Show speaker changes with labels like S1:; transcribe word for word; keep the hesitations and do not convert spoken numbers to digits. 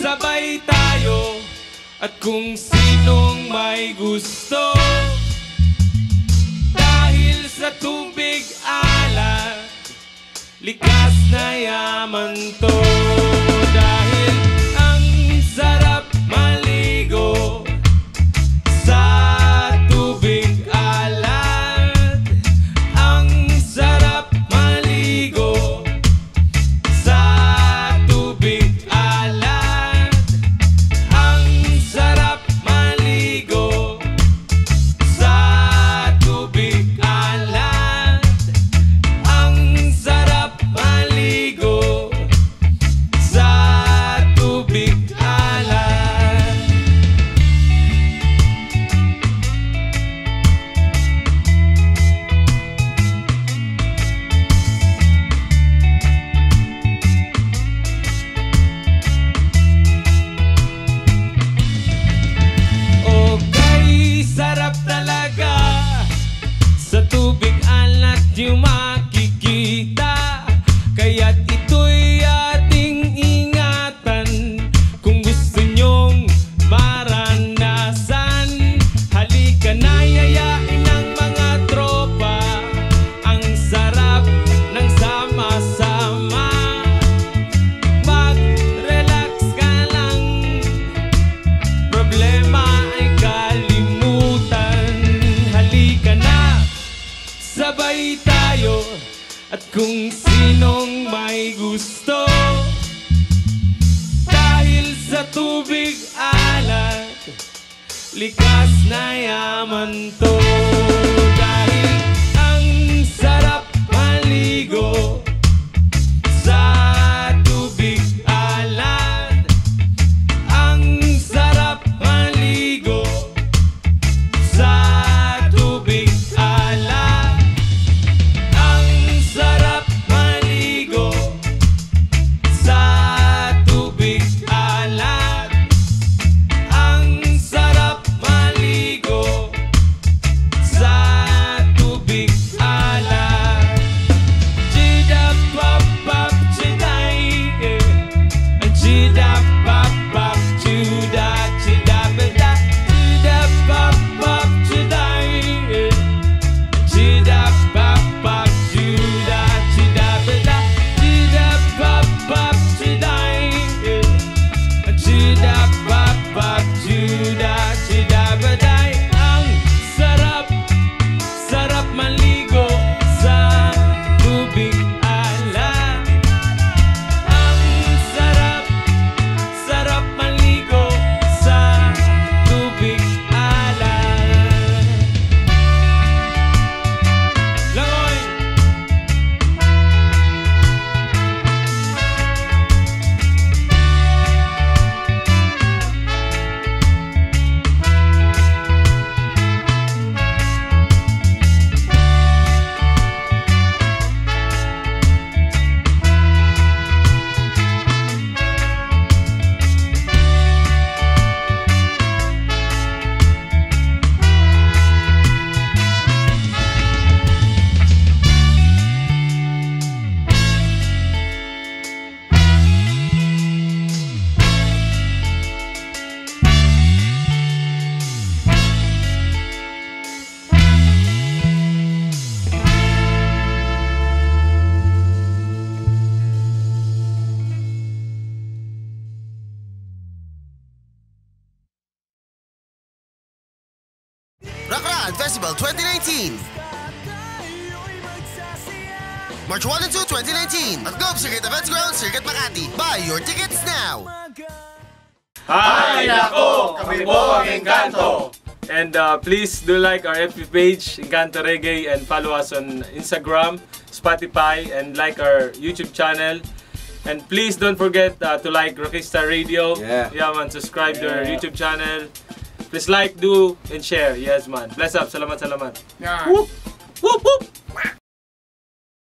S1: sabay tayo at kung sinong may gusto. Dahil sa tubig alat, likas na yaman to. Dahil ang sarap maligo sa tubig alat. Ang sarap maligo sa tubig alat. Ang sarap maligo sa tubig alat. Ang sarap maligo sa tubig alat. Okay, sarap talaga sa tubig alat yung makikita. Kaya't ito'y ating ingatan kung gusto nyong maranasan. Halika na, yayain ng mga tropa. Ang sarap ng sama-sama. Mag-relax ka lang, problema ay kalimutan. Halika na, sabay tayo at kung sinong may gusto. Dahil sa tubig alat, likas na yaman to. Dahil ang sarap maligo sa tubig alat. Ang sarap maligo sa tubig alat. Ang sarap maligo sa tubig alat. Ang sarap maligo sa tubig alat. Chida pop pop chiday, chida pop pop chuda chida beda. Chida pop pop chiday, chida pop pop chuda chida beda. Chida pop pop chiday, chida pop pop chuda chida beda. Ang sarap, sarap maligo sa tubig alat. Ang sarap, sarap maligo sa tubig alat. Langoy!
S2: Rockran Festival twenty nineteen. March one and two, twenty nineteen at Globe Circuit Events Ground, Circuit Makati. Buy your tickets now!
S1: Hi, nako! Kami po ang Encanto! And uh, please do like our F B page, Encanto Reggae, and follow us on Instagram, Spotify, and like our YouTube channel. And please don't forget uh, to like Rockista Radio.
S3: Yeah.
S1: Yeah, man. Subscribe to our YouTube channel. Please like, do, and share. Yes, man. Bless up. Salamat, salamat.
S4: Yeah.
S1: Whoop! Whoop, whoop!